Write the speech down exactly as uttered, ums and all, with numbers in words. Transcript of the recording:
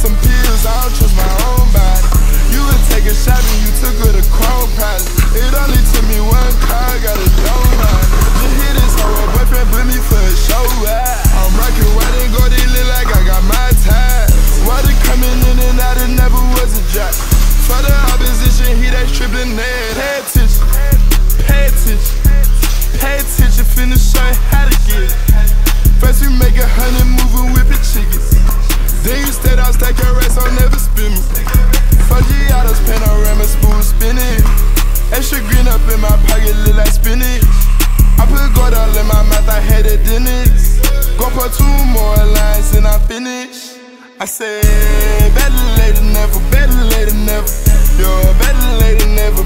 some pills, I don't trust my own body. You would take a shot and you took her to Chrome Palace. It only took me one car, got a donut. Just hit this hoe, her boyfriend put me for a show. I'm rockin' white and gold, it look like I got my tag. Water coming in and out, it never was a jack. For the opposition, he that trippin' there. Pay attention, pay attention, pay attention, finna show you how to get it. First we make a hundred moving whippin' chickens. Then you stayed out, stack your racks, I'll never spin me. Fuck Giotto's panorama, smooth spinning. Extra green up in my pocket, look like spinach. I put gold all in my mouth, I had a dentist. Go put two more lines and I'm finished. I said, better late than never, better late than never. Yo, better late than never,